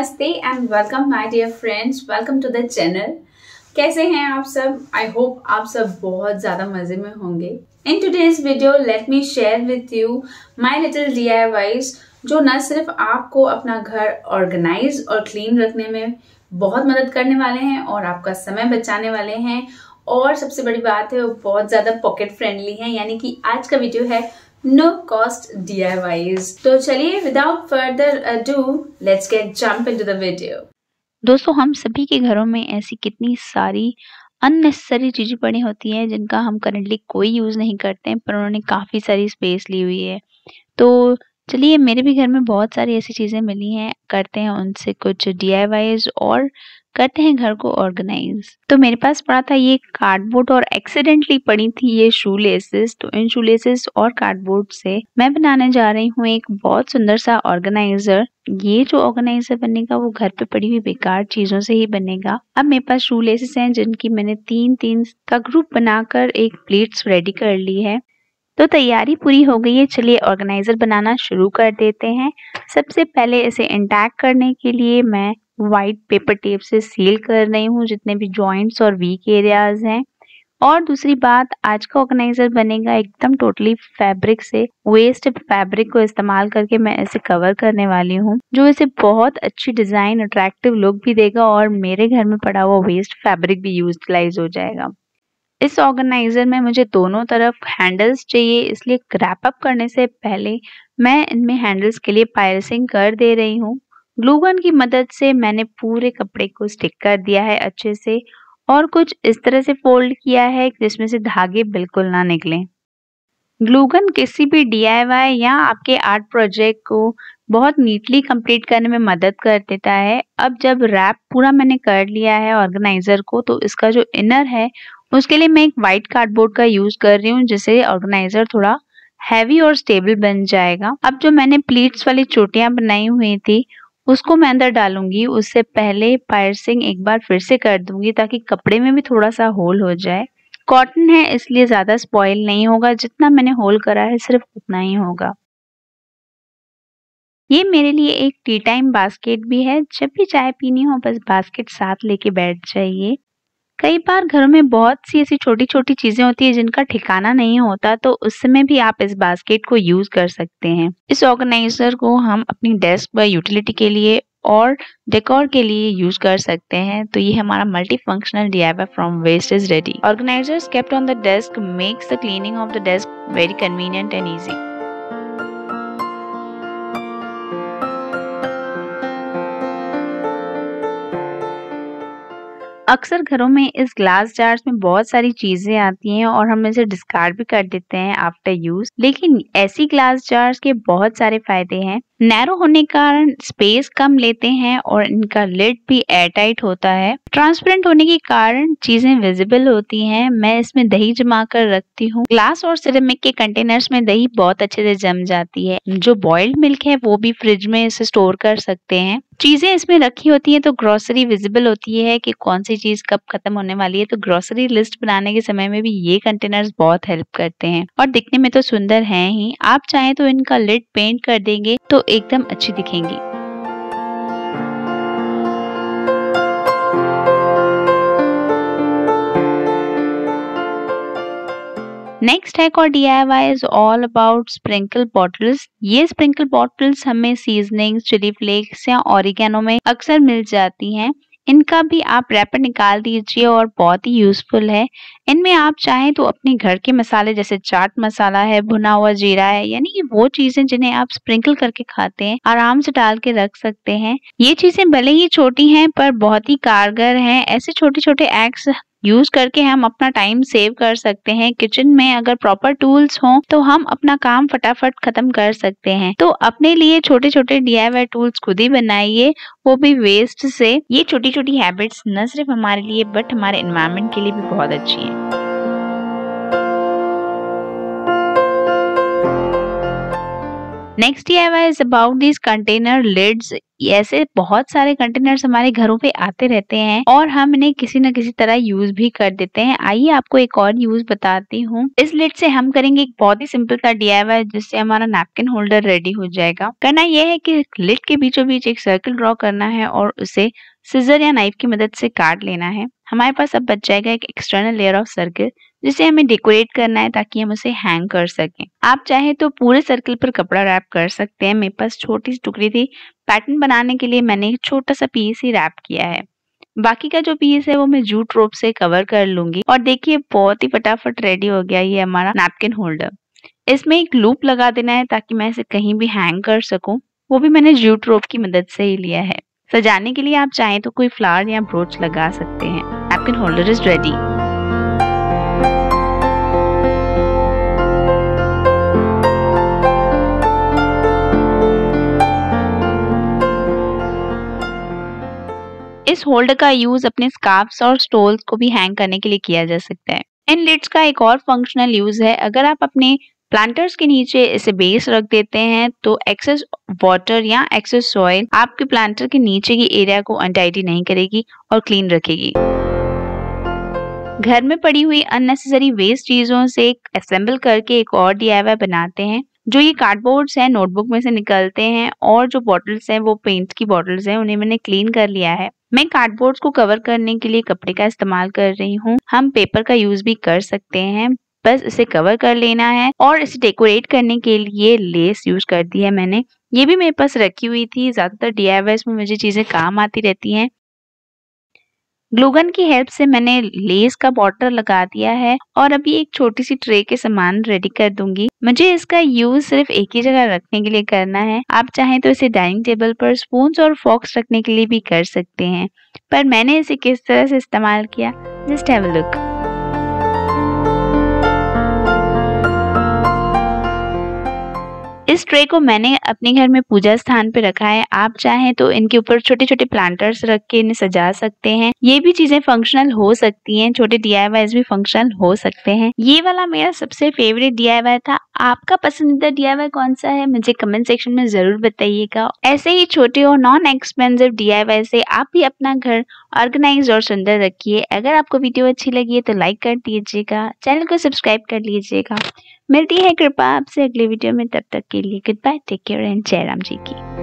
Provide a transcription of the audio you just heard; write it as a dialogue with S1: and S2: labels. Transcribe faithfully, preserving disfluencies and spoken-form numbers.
S1: नमस्ते and welcome my dear friends, welcome to the channel. कैसे हैं आप सब? आई होप आप सब बहुत ज़्यादा मज़े में होंगे। In today's video let me share with you my little D I Ys, जो न सिर्फ आपको अपना घर ऑर्गेनाइज और क्लीन रखने में बहुत मदद करने वाले हैं और आपका समय बचाने वाले हैं, और सबसे बड़ी बात है वो बहुत ज़्यादा पॉकेट फ्रेंडली हैं। यानी कि आज का वीडियो है no cost D I Ys. तो चलिए without further ado let's get jump into the video.
S2: दोस्तों, हम सभी के घरों में ऐसी कितनी सारी अननेसेसरी चीजें पड़ी होती हैं जिनका हम करंटली कोई यूज नहीं करते हैं, पर उन्होंने काफी सारी स्पेस ली हुई है। तो चलिए, मेरे भी घर में बहुत सारी ऐसी चीजें मिली हैं, करते हैं उनसे कुछ डी आई वाईज और करते हैं घर को ऑर्गेनाइज। तो मेरे पास पड़ा था ये कार्डबोर्ड और एक्सीडेंटली पड़ी थी ये शू लेसेस। तो इन शू लेसेस और कार्डबोर्ड से मैं बनाने जा रही हूँ एक बहुत सुंदर सा ऑर्गेनाइजर। ये जो ऑर्गेनाइजर बनेगा वो घर पे पड़ी हुई बेकार चीजों से ही बनेगा। अब मेरे पास शू लेसेस हैं जिनकी मैंने तीन तीन का ग्रुप बनाकर एक प्लेट्स रेडी कर ली है। तो तैयारी पूरी हो गई है, चलिए ऑर्गेनाइजर बनाना शुरू कर देते हैं। सबसे पहले इसे इंटैक्ट करने के लिए मैं व्हाइट पेपर टेप से सील कर रही हूँ जितने भी जॉइंट्स और वीक एरियाज हैं। और दूसरी बात, आज का ऑर्गेनाइजर बनेगा एकदम टोटली फैब्रिक से। वेस्ट फैब्रिक को इस्तेमाल करके मैं इसे कवर करने वाली हूँ, जो इसे बहुत अच्छी डिजाइन, अट्रैक्टिव लुक भी देगा और मेरे घर में पड़ा हुआ वेस्ट फैब्रिक भी यूटिलाइज हो जाएगा। इस ऑर्गेनाइजर में मुझे दोनों तरफ हैंडल्स चाहिए, इसलिए रैप अप करने से पहले मैं इनमें हैंडल्स के लिए पायरसिंग कर दे रही हूँ। ग्लू गन की मदद से मैंने पूरे कपड़े को स्टिक कर दिया है अच्छे से, और कुछ इस तरह से फोल्ड किया है जिसमें से धागे बिल्कुल ना निकलें। ग्लू गन किसी भी डी आई वाई या आपके आर्ट प्रोजेक्ट को बहुत नीटली कंप्लीट करने में मदद कर देता है। अब जब रैप पूरा मैंने कर लिया है ऑर्गेनाइजर को, तो इसका जो इनर है उसके लिए मैं एक वाइट कार्डबोर्ड का यूज कर रही हूँ, जिससे ऑर्गेनाइजर थोड़ा हैवी और स्टेबल बन जाएगा। अब जो मैंने प्लीट्स वाली चोटियां बनाई हुई थी उसको मैं अंदर डालूंगी। उससे पहले पायरसिंग एक बार फिर से कर दूंगी ताकि कपड़े में भी थोड़ा सा होल हो जाए। कॉटन है इसलिए ज्यादा स्पॉइल नहीं होगा, जितना मैंने होल करा है सिर्फ उतना ही होगा। ये मेरे लिए एक टी टाइम बास्केट भी है, जब भी चाय पीनी हो बस बास्केट साथ लेके बैठ जाइए। कई बार घरों में बहुत सी ऐसी छोटी छोटी चीजें होती है जिनका ठिकाना नहीं होता, तो उस समय भी आप इस बास्केट को यूज कर सकते हैं। इस ऑर्गेनाइजर को हम अपनी डेस्क व यूटिलिटी के लिए और डेकोर के लिए यूज कर सकते हैं। तो ये हमारा multi functional D I Y from waste is ready. Organisers kept on the desk makes the cleaning of the desk very convenient and easy. अक्सर घरों में इस ग्लास जार्स में बहुत सारी चीजें आती हैं और हम इसे डिस्कार्ड भी कर देते हैं आफ्टर यूज, लेकिन ऐसी ग्लास जार्स के बहुत सारे फायदे हैं। नैरो होने के कारण स्पेस कम लेते हैं और इनका लिड भी एयरटाइट होता है। ट्रांसपेरेंट होने के कारण चीजें विजिबल होती हैं। मैं इसमें दही जमा कर रखती हूँ। ग्लास और सिरेमिक के कंटेनर्स में दही बहुत अच्छे से जम जाती है। जो बॉइल्ड मिल्क है वो भी फ्रिज में इसे स्टोर कर सकते हैं। चीजें इसमें रखी होती हैं तो ग्रोसरी विजिबल होती है कि कौन सी चीज कब खत्म होने वाली है। तो ग्रोसरी लिस्ट बनाने के समय में भी ये कंटेनर्स बहुत हेल्प करते हैं और दिखने में तो सुंदर हैं ही। आप चाहें तो इनका लिड पेंट कर देंगे तो एकदम अच्छी दिखेंगी। नेक्स्ट हैक और D I Y is all about sprinkle bottles. ये स्प्रिंकल बॉटल्स हमें सीजनिंग, चिली फ्लेक्स या ऑरिगेनो में अक्सर मिल जाती हैं। इनका भी आप रैपर निकाल दीजिए और बहुत ही यूजफुल है। इनमें आप चाहें तो अपने घर के मसाले जैसे चाट मसाला है, भुना हुआ जीरा है, यानी कि वो चीजें जिन्हें आप स्प्रिंकल करके खाते हैं, आराम से डाल के रख सकते हैं। ये चीजें भले ही छोटी हैं पर बहुत ही कारगर हैं। ऐसे छोटे छोटे एक्ट्स यूज करके हम अपना टाइम सेव कर सकते हैं। किचन में अगर प्रॉपर टूल्स हों तो हम अपना काम फटाफट खत्म कर सकते हैं। तो अपने लिए छोटे छोटे डी आई वाई टूल्स खुद ही बनाइए, वो भी वेस्ट से। ये छोटी छोटी हैबिट्स न सिर्फ हमारे लिए बट हमारे एनवायरनमेंट के लिए भी बहुत अच्छी हैं। Next D I Y is about this container lids. ऐसे बहुत सारे कंटेनर्स हमारे घरों पे आते रहते हैं और हम इन्हें किसी न किसी तरह यूज भी कर देते हैं। आइए आपको एक और यूज बताती हूँ। इस लिड से हम करेंगे एक बहुत ही सिंपल सा डी आई वाई जिससे हमारा नैपकिन होल्डर रेडी हो जाएगा। करना यह है कि लिड के बीचों बीच एक सर्कल ड्रॉ करना है और उसे सिजर या नाइफ की मदद से काट लेना है। हमारे पास अब बच जाएगा एक एक्सटर्नल लेयर ऑफ सर्कल जिसे हमें डेकोरेट करना है ताकि हम उसे हैंग कर सकें। आप चाहे तो पूरे सर्कल पर कपड़ा रैप कर सकते हैं। मेरे पास छोटी सी टुकड़ी थी, पैटर्न बनाने के लिए मैंने एक छोटा सा पीस ही रैप किया है। बाकी का जो पीस है वो मैं जूट रोप से कवर कर लूंगी और देखिए बहुत ही फटाफट रेडी हो गया ये हमारा नैपकिन होल्डर। इसमें एक लूप लगा देना है ताकि मैं इसे कहीं भी हैंग कर सकूं। वो भी मैंने जूट रोप की मदद से ही लिया है। सजाने के लिए आप चाहें तो कोई फ्लावर या ब्रोच लगा सकते हैं। Napkin holder is ready. इस होल्डर का यूज अपने स्कार्फ्स और स्टोल्स को भी हैंग करने के लिए किया जा सकता है। इन लिड्स का एक और फंक्शनल यूज है। अगर आप अपने प्लांटर्स के नीचे इसे बेस रख देते हैं तो एक्सेस वाटर या एक्सेस सॉइल आपके प्लांटर के नीचे की एरिया को अनटाइडी नहीं करेगी और क्लीन रखेगी। घर में पड़ी हुई अननेसेसरी वेस्ट चीजों से असेंबल करके एक और डी आई वाई बनाते हैं। जो ये कार्डबोर्ड्स हैं नोटबुक में से निकलते हैं और जो बॉटल्स हैं वो पेंट की बॉटल्स हैं, उन्हें मैंने क्लीन कर लिया है। मैं कार्डबोर्ड्स को कवर करने के लिए कपड़े का इस्तेमाल कर रही हूँ। हम पेपर का यूज भी कर सकते हैं, बस इसे कवर कर लेना है। और इसे डेकोरेट करने के लिए लेस यूज कर दी है मैंने। ये भी मेरे पास रखी हुई थी। ज्यादातर डी आई वाईज़ में मुझे चीजें काम आती रहती हैं। ग्लूगन की हेल्प से मैंने लेस का बॉर्डर लगा दिया है और अभी एक छोटी सी ट्रे के सामान रेडी कर दूंगी। मुझे इसका यूज सिर्फ एक ही जगह रखने के लिए करना है। आप चाहें तो इसे डाइनिंग टेबल पर स्पून्स और फॉक्स रखने के लिए भी कर सकते हैं, पर मैंने इसे किस तरह से इस्तेमाल किया जस्ट हैव अ लुक। इस ट्रे को मैंने अपने घर में पूजा स्थान पे रखा है। आप चाहें तो इनके ऊपर छोटे छोटे प्लांटर्स रख के इन्हें सजा सकते हैं। ये भी चीजें फंक्शनल हो सकती हैं, छोटे डी आई वाईज़ भी फंक्शनल हो सकते हैं। ये वाला मेरा सबसे फेवरेट डी आई वाई था। आपका पसंदीदा डी आई वाई कौन सा है मुझे कमेंट सेक्शन में जरूर बताइएगा। ऐसे ही छोटे और non expensive D I Y से आप भी अपना घर ऑर्गेनाइज और सुंदर रखिए। अगर आपको वीडियो अच्छी लगी है तो लाइक कर दीजिएगा, चैनल को सब्सक्राइब कर लीजिएगा। मिलती है कृपा आपसे अगले वीडियो में, तब तक के लिए good bye, take care and जय राम जी की।